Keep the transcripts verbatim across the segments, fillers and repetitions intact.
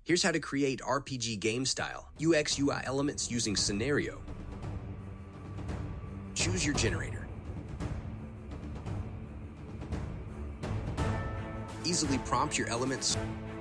Here's how to create R P G game style U X U I elements using Scenario. Choose your generator. Easily prompt your elements.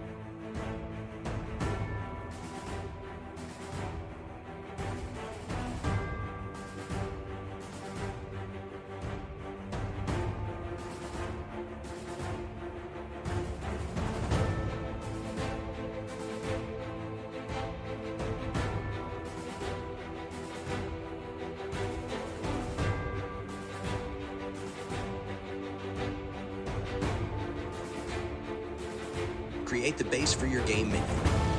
Create the base for your game menu.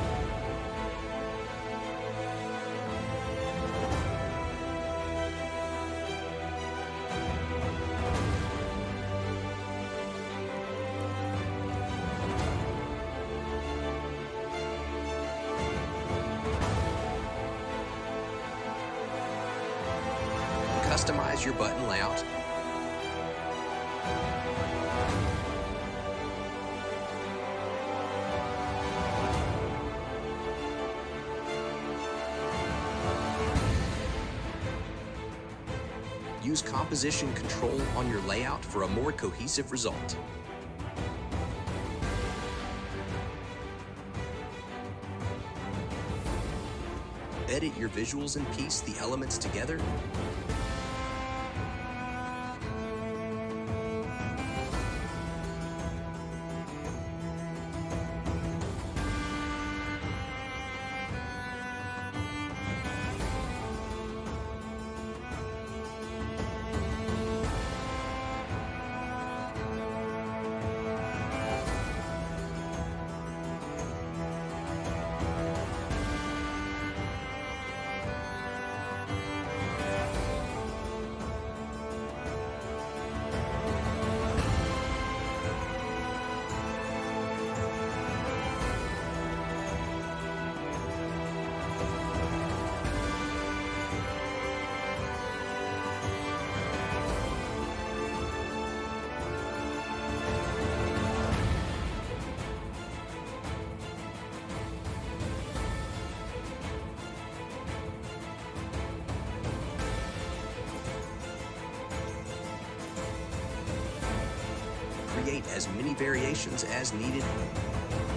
Customize your button layout. Use composition control on your layout for a more cohesive result. Edit your visuals and piece the elements together. Create as many variations as needed.